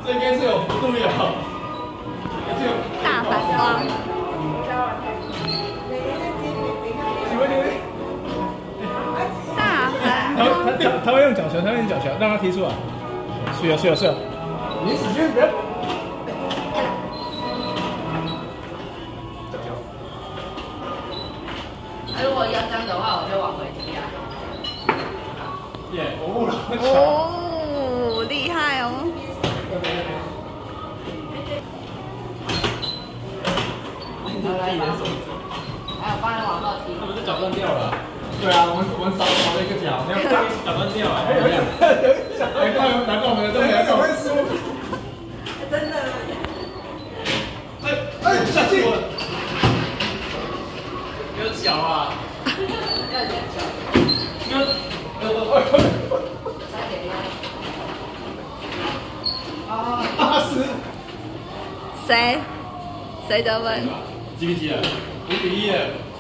这应该是有幅度的。 大反光。大反光。 他会用脚球，让他踢出来。是有。 你使劲别。 如果要这样的话，我就往回踢啊。 耶，我误了。 哦，厉害哦！ 来，还有帮人往后踢。 他不是脚断掉了？对啊，我们少了一个脚，没有脚断掉哎。难怪我们的都没有会输。 真的。 哎，下去！有脚啊！ 要有脚。 谁得分？ 几比几了？5比1了。